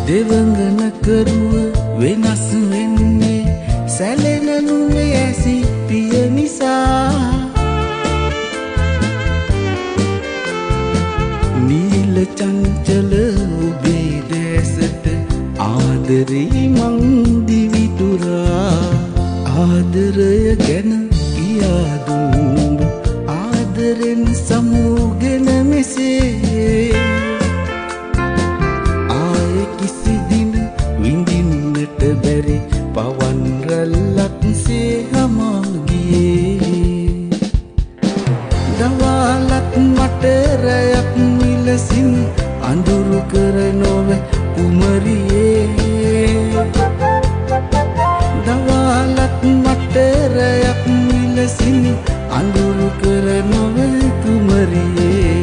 දෙවඟන කරුව වෙනස් වෙන්නේ සැලෙන නුඹේ ඇසි පිය නිසා. නීල චංචල ඔබේ දැසට ආදරේ මං දිවිතුරා. ආදරය ගැන කියා දුන්න ආදරෙන් සමුගෙන මෙසේ බැරි පවන් රැල්ලක් සේ හමා ගියේ. දවාලක් මට රැයක් විලසින් අඳුරු කර නොවේ කුමරියේ. දවාලක් මට රැයක් විලසින් අඳුරු කර නොවේ කුමරියේ.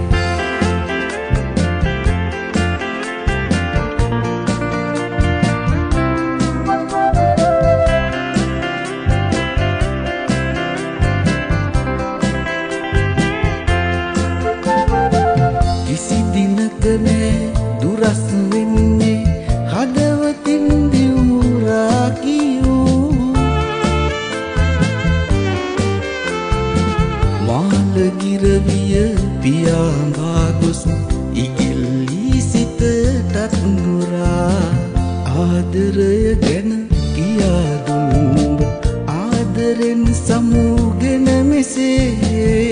දුරස් වෙන්නේ හදවතින් දිවුරා කියූ. මාළගිරවිය පියාඹා ගොස් ඉගිල්ලී සිතටත් නුරා. ආදරය ගැන කියා දුන්න ආදරෙන් සමුගෙන මෙසේ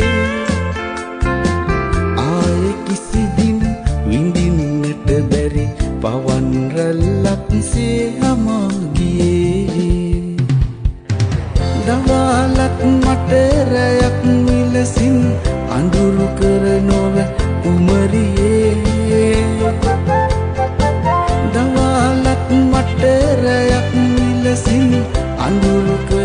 බැරි පවන් රැල්ලක් සේ හමා ගියේ. දවාලක් මට රැයක් විලසින් අඳුරු කර නොවේ කුමරියේ. දවාලක් මට රැයක් විලසින් අඳුරු කර